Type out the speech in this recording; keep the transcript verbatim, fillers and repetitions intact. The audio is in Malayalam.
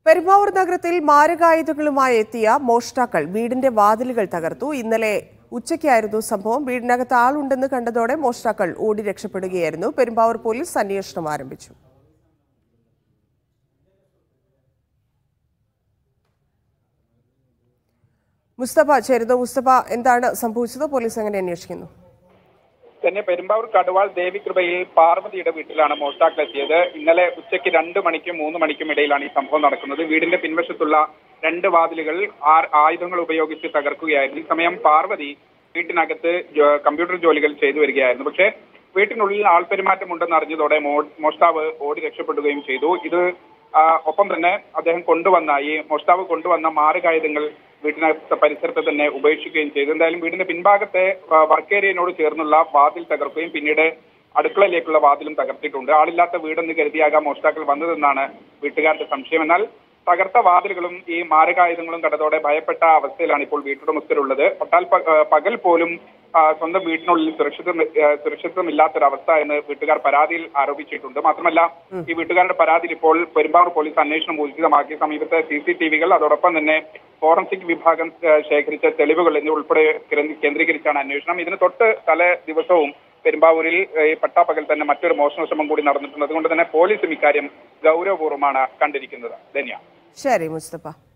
പെരുമ്പാവൂർ നഗരത്തിൽ മാരകായുധങ്ങളുമായി എത്തിയ മോഷ്ടാക്കൾ വീടിന്റെ വാതിലുകൾ തകർത്തു. ഇന്നലെ ഉച്ചയ്ക്കായിരുന്നു സംഭവം. വീടിനകത്ത് ആളുണ്ടെന്ന് കണ്ടതോടെ മോഷ്ടാക്കൾ ഓടി രക്ഷപ്പെടുകയായിരുന്നു. പെരുമ്പാവൂർ പോലീസ് അന്വേഷണം ആരംഭിച്ചു. മുസ്തഫ ചേരുന്നു. മുസ്തഫ, എന്താണ് സംഭവിച്ചത്? പോലീസ് എങ്ങനെ അന്വേഷിക്കുന്നു? തന്നെ പെരുമ്പാവൂർ കടുവാൾ ദേവികൃപയിൽ പാർവതിയുടെ വീട്ടിലാണ് മോഷ്ടാക്കൾ എത്തിയത്. ഇന്നലെ ഉച്ചയ്ക്ക് രണ്ട് മണിക്കും മൂന്ന് മണിക്കും ഇടയിലാണ് ഈ സംഭവം നടക്കുന്നത്. വീടിന്റെ പിൻവശത്തുള്ള രണ്ട് വാതിലുകൾ ആയുധങ്ങൾ ഉപയോഗിച്ച് തകർക്കുകയായിരുന്നു. ഈ സമയം പാർവതി വീട്ടിനകത്ത് കമ്പ്യൂട്ടർ ജോലികൾ ചെയ്തു വരികയായിരുന്നു. പക്ഷേ വീട്ടിനുള്ളിൽ ആൾപെരുമാറ്റം ഉണ്ടെന്ന് അറിഞ്ഞതോടെ മോഷ്ടാവ് ഓടി രക്ഷപ്പെടുകയും ചെയ്തു. ഇത് ഒപ്പം തന്നെ അദ്ദേഹം കൊണ്ടുവന്ന ഈ മോഷ്ടാവ് കൊണ്ടുവന്ന മാരകായുധങ്ങൾ വീട്ടിനകത്തെ പരിസരത്ത് തന്നെ ഉപേക്ഷിക്കുകയും ചെയ്തു. എന്തായാലും വീടിന്റെ പിൻഭാഗത്തെ വർക്ക് ഏരിയനോട് ചേർന്നുള്ള വാതിൽ തകർക്കുകയും പിന്നീട് അടുക്കളയിലേക്കുള്ള വാതിലും തകർത്തിട്ടുണ്ട്. ആളില്ലാത്ത വീടെന്ന് കരുതിയാകാം മോഷ്ടാക്കൾ വന്നതെന്നാണ് വീട്ടുകാരുടെ സംശയം. എന്നാൽ തകർത്ത വാതിലുകളും ഈ മാരകായുധങ്ങളും കണ്ടതോടെ ഭയപ്പെട്ട അവസ്ഥയിലാണ് ഇപ്പോൾ വീട്ടുടമസ്ഥരുള്ളത്. പട്ടാൽ പകൽ പോലും സ്വന്തം വീട്ടിനുള്ളിൽ സുരക്ഷിതം സുരക്ഷിതമില്ലാത്തൊരവസ്ഥ എന്ന് വീട്ടുകാർ പരാതിയിൽ ആരോപിച്ചിട്ടുണ്ട്. മാത്രമല്ല, ഈ വീട്ടുകാരുടെ പരാതിയിൽ ഇപ്പോൾ പെരുമ്പാവൂർ പോലീസ് അന്വേഷണം ഊർജിതമാക്കി. സമീപത്തെ സി സി ടി വികൾ അതോടൊപ്പം തന്നെ ഫോറൻസിക് വിഭാഗം ശേഖരിച്ച തെളിവുകൾ എന്നിവ ഉൾപ്പെടെ കേന്ദ്രീകരിച്ചാണ് അന്വേഷണം. ഇതിന് തൊട്ട് തലേ ദിവസവും പെരുമ്പാവൂരിൽ പട്ടാപ്പകൽ തന്നെ മറ്റൊരു മോഷണ ശ്രമം കൂടി നടന്നിട്ടുണ്ട്. അതുകൊണ്ട് തന്നെ പോലീസും ഇക്കാര്യം ഗൗരവപൂർവ്വമാണ് കണ്ടിരിക്കുന്നത്. ധന്യ. ശരി മുസ്തഫ.